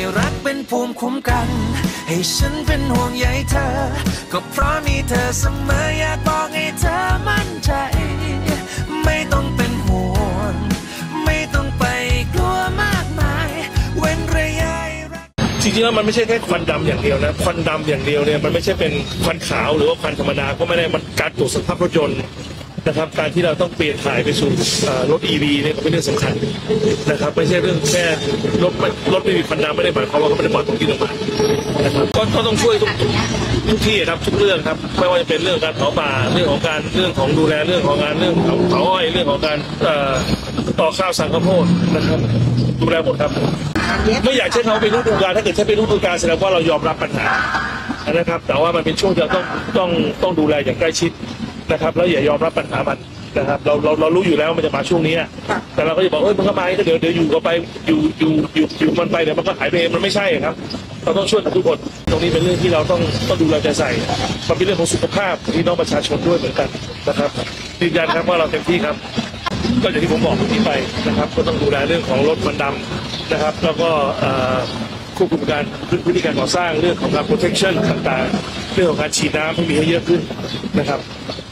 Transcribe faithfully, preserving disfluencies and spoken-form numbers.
รักเป็นภูมิคุ้มกันให้ฉันเป็นห่วงใยเธอก็เพราะมีเธอเสมออยากบอกให้เธอมั่นใจไม่ต้องเป็นห่วงไม่ต้องไปกลัวมากมายเว้นระยะจริงๆแล้วมันไม่ใช่แค่ควันดำอย่างเดียวนะควันดำอย่างเดียวเนี่ยมันไม่ใช่เป็นควันขาวหรือว่าควันธรรมดาก็ไม่ได้มันการตรวจสภาพรถยนต์นะครับการที่เราต้องเปลี่ยนถ่ายไปสู่รถ อี วี เนี่ยก็เป็นเรื่องสำคัญนะครับไม่ใช่เรื่องแค่รถรถไม่มีควันดำไม่ได้หมายความว่าเขาไม่ได้ปล่อยตรงที่ลงมานะครับก็ต้องช่วยทุกทุกที่ครับทุกเรื่องครับไม่ว่าจะเป็นเรื่องการเผาป่าเรื่องของการเรื่องของดูแลเรื่องของงานเรื่องของเผาอ้อยเรื่องของการต่อข้าวสั่งข้าวโพดนะครับดูแลหมดครับไม่อยากใช้เขาเป็นฤดูกาลถ้าเกิดใช้เป็นฤดูกาลแสดงว่าเรายอมรับปัญหานะครับแต่ว่ามันเป็นช่วงที่เราต้องต้องต้องดูแลอย่างใกล้ชิดนะครับแล้วอย่ายอมรับปัญหามันนะครับเราเราเรารู้อยู่แล้วมันจะมาช่วงนี้แต่เราก็จะบอกเฮ้ยมันก็มาเดี๋ยวเดี๋ยวอยู่ก็ไปอยู่อยู่อยู่อยู่มันไปเดี๋ยวมันก็หายไปเองมันไม่ใช่ครับเราต้องช่วยกันทุกคนตรงนี้เป็นเรื่องที่เราต้องต้องดูแลใจใส่มันเป็นเรื่องของสุขภาพพี่น้องประชาชนด้วยเหมือนกันนะครับยืนยันครับว่าเราเต็มที่ครับก็อย่างที่ผมบอกที่ไปนะครับก็ต้องดูแลเรื่องของรถมันดำนะครับแล้วก็ควบคุมการพื้นที่การก่อสร้างเรื่องของการ protection ต่างๆเรื่องของการฉีดน้ำให้มีให้เยอะขึ้นนะครับ